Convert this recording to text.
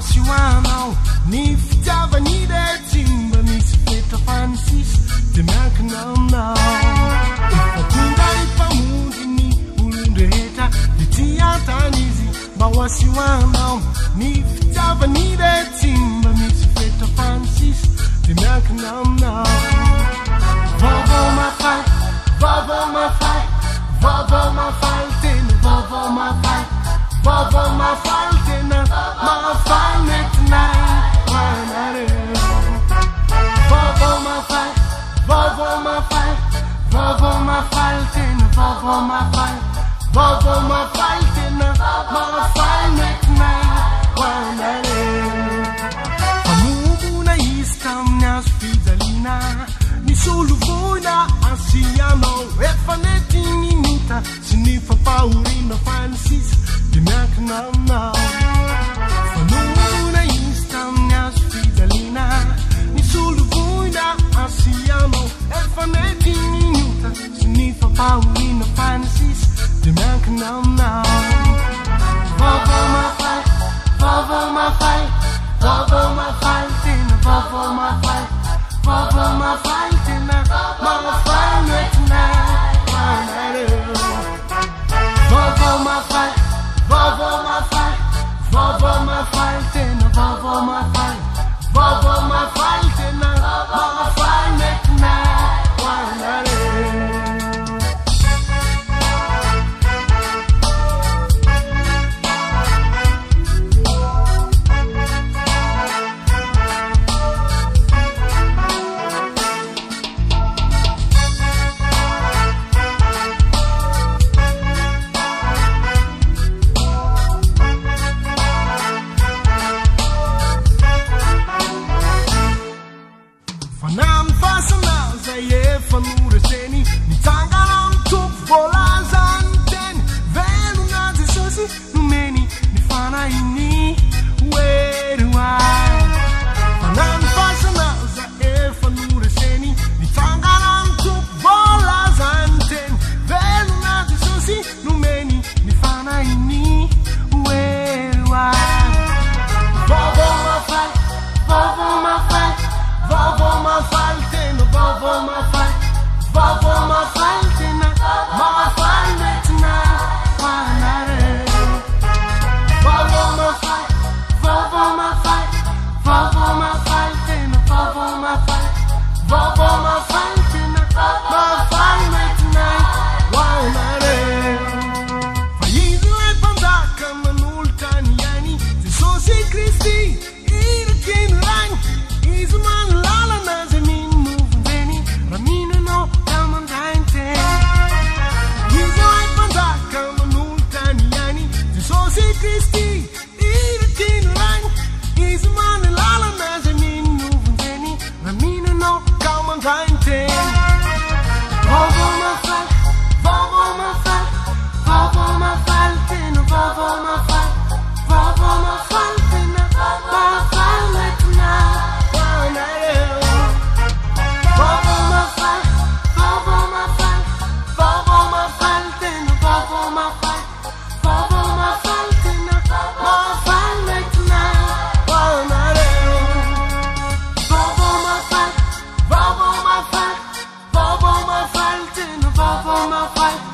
Siwanao, ni fitiava ni retimba misy fetra fanisisa de miankinamnao efa tonga ifamondy ny olondrehetra de tiantany izy mba ho asiwanao ni fitiava ni retimba misy fetra fanisisa de miankinamnao vaovao mafaly vaovao mafaly vaovao mafaly tena vaovao mafaly vaovao mafaly tena mafaly metinay hoanareo vaovao mafaly vaovao mafaly vaovao mafaly tena vaovao mafaly vaovao mafaly tena mafaly metinay hoanareo famombona izy tamin'ny azo fijaliana nisy olo voina asianao efa nety minota sy ny fampahoriana fanisisa de miankinamnao fanomona izy tamin'ny azo fijaliana nisy olo voina asianao efa nety minota sy ny fampahoriana fanisisa de miankinamnao vaovao mafaly vaovao mafaly vaovao mafaly tena vaovao mafaly vaovao mafaly tena mafaly metinay hoanareo vaovao mafaly vaovao mafaly vaovao mafaly tena vaovao mafaly vaovao mafaly tena mafaly metinay hoanareo Vaovao mafaly